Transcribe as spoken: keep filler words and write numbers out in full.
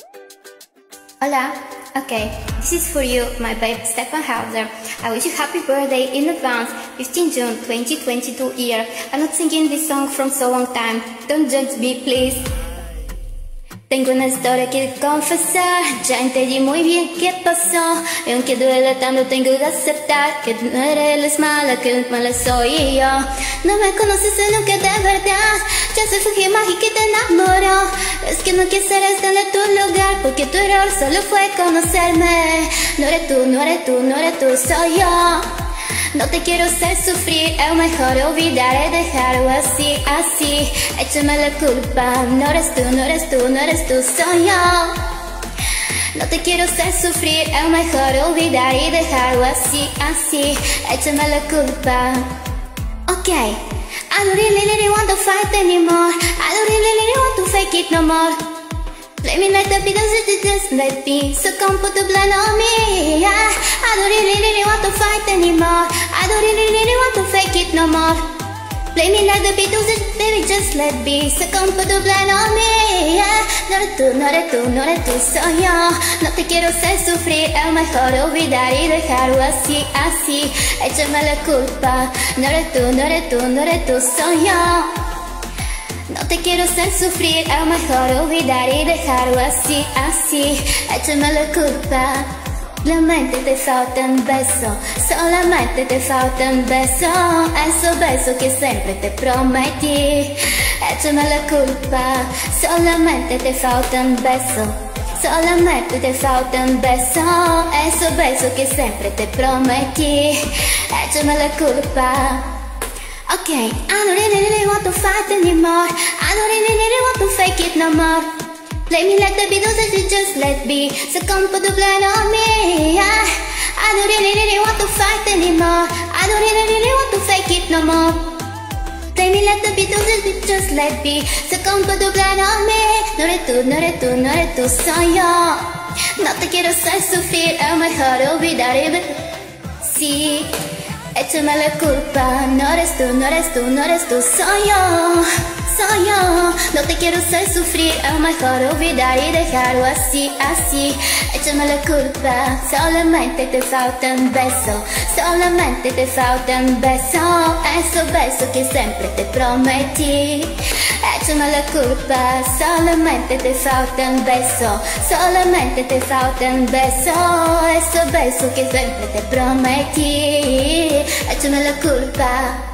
Hola, okay, this is for you, my babe Stefan Hauser. I wish you happy birthday in advance, fifteenth June twenty twenty-two year. I'm not singing this song from so long time, don't judge me please. Tengo una historia que confesar, ya entendí muy bien qué pasó. Y aunque duele tanto tengo que aceptar que no eres mala, que el mala soy yo. No me conoces nunca de verdad, ya se fue mágica que te enamoró. Es que no quisiera estar en tu lugar, porque tu error solo fue conocerme. No eres tú, no eres tú, no eres tú, soy yo. No te quiero hacer sufrir, es mejor olvidar y dejarlo así, así. Échame la culpa, no eres tú, no eres tú, no eres tú, soy yo. No te quiero hacer sufrir, es mejor olvidar y dejarlo así, así. Échame la culpa. Okay, I don't really, really want to fight anymore. I don't really, really want to fake it no more. Play me like the Beatles, just let me succumb, put the blame on me. Yeah. I don't really, really want to fight anymore. I don't really, really want to fake it no more. Play me like the Beatles, baby, just let me succumb, put the blame on me. Yeah. No eres tú, no eres tú, no eres tú, soy yo. No te quiero hacer sufrir, es mejor olvidar y dejarlo así, así. Échame la culpa. No eres tú, no eres tú, no eres tú, soy yo. No te quiero hacer sufrir, es mejor olvidar y dejarlo así, así. Échame la culpa. Solamente te faltan besos, solamente te faltan besos, esos besos que siempre te prometí. Échame la culpa. Solamente te faltan besos, solamente te faltan besos, esos besos que siempre te prometí. Échame la culpa. Okay, I don't really, really want to fight anymore. I don't really, really want to fake it no more. Play me like the Beatles and you just let me succumb, put the blame on me. Yeah. I don't really, really want to fight anymore. I don't really, really want to fake it no more. Play me like the Beatles and you just let me succumb, put the blame on me. No eres tú, no eres tú, no eres tú, soy yo. No te quiero hacer sufrir, es mejor olvidar y ver. Sí. Échame la culpa, no eres tú, no eres tú, no eres tú, soy yo, soy yo. No te quiero hacer sufrir, es mejor olvidar y dejarlo así, así. Échame la culpa. Solamente te faltan besos, solamente te faltan besos, esos besos que siempre te prometí. Échame la culpa. Solamente te faltan besos, solamente te faltan besos, esos besos que siempre te prometí. Échame la culpa.